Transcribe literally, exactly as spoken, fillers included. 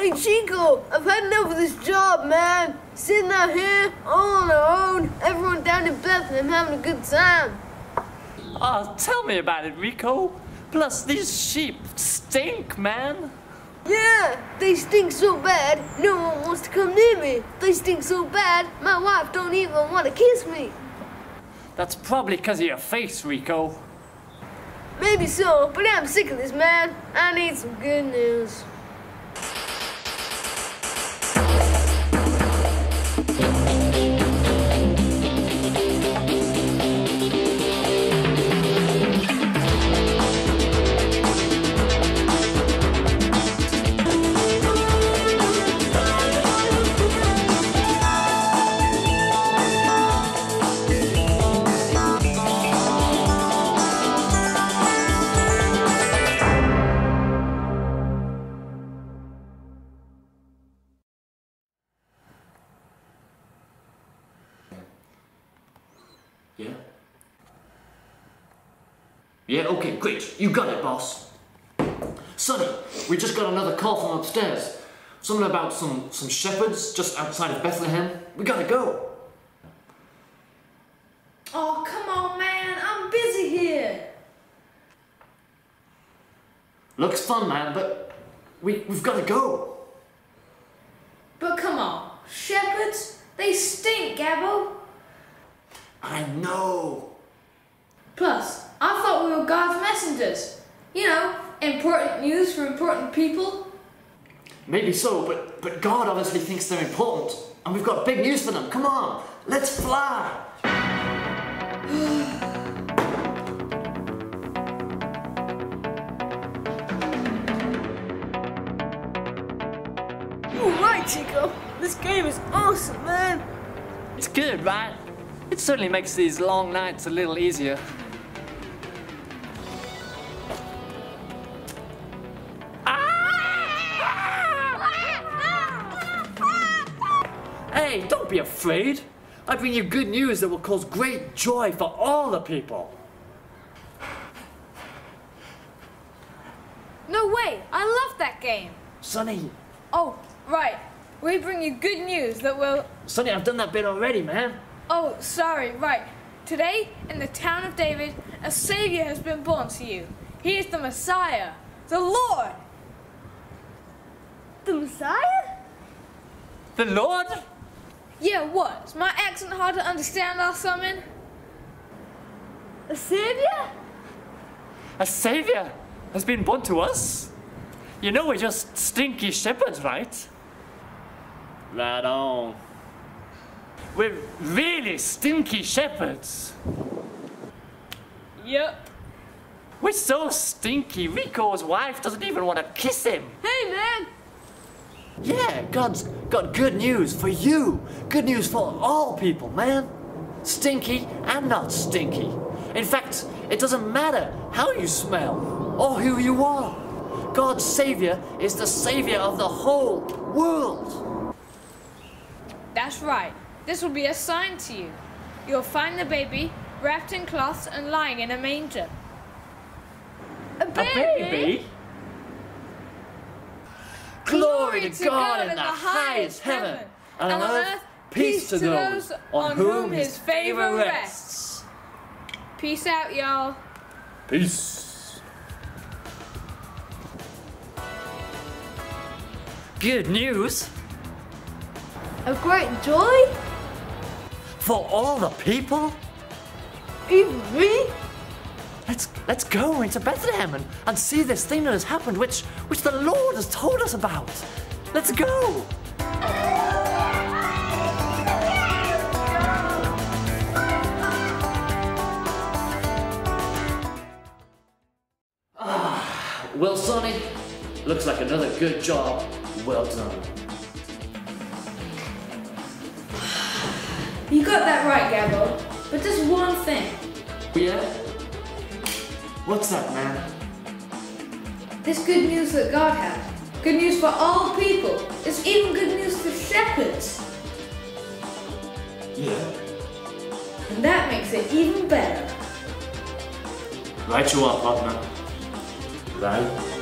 Hey Chico, I've had enough of this job, man. Sitting out here, all on our own, everyone down in Bethlehem having a good time. Oh, tell me about it, Rico. Plus, these sheep stink, man. Yeah, they stink so bad, no one wants to come near me. They stink so bad, my wife don't even want to kiss me. That's probably because of your face, Rico. Maybe so, but I'm sick of this, man. I need some good news. Yeah? Yeah, okay, great. You got it, boss. Sonny, we just got another call from upstairs. Something about some, some shepherds just outside of Bethlehem. We gotta go. Oh, come on, man. I'm busy here. Looks fun, man, but we, we've gotta go. But come on. Shepherds? They stink, Gabbo. I know. Plus, I thought we were God's messengers. You know, important news for important people. Maybe so, but, but God obviously thinks they're important. And we've got big news for them. Come on, let's fly. You're right, Chico. This game is awesome, man. It's good, right? It certainly makes these long nights a little easier. Hey, don't be afraid. I bring you good news that will cause great joy for all the people. No way. I love that game. Sonny. Oh, right. We bring you good news that will... Sonny, I've done that bit already, man. Oh, sorry, right. Today, in the town of David, a Savior has been born to you. He is the Messiah, the Lord. The Messiah? The Lord? Yeah, what? Is my accent hard to understand or something? A savior? A savior has been born to us? You know we're just stinky shepherds, right? Right on. We're really stinky shepherds. Yep. We're so stinky, Rico's wife doesn't even want to kiss him. Hey, man. Yeah, God's got good news for you. Good news for all people, man. Stinky and not stinky. In fact, it doesn't matter how you smell or who you are. God's Savior is the Savior of the whole world. That's right. This will be a sign to you. You'll find the baby wrapped in cloths and lying in a manger. A baby? A baby? Glory to God in the highest heaven, and on earth peace to those on whom his favor rests. Peace out, y'all. Peace. Good news A great joy? for all the people. Even me? Let's let's go into Bethlehem and, and see this thing that has happened, which which the Lord has told us about. Let's go. Ah, well, Sonny, looks like another good job. Well done. You got that right, Gabbo. But just one thing. Yeah? What's that, man? This good news that God has. Good news for all people. It's even good news for shepherds. Yeah? And that makes it even better. Right you are, partner. Right?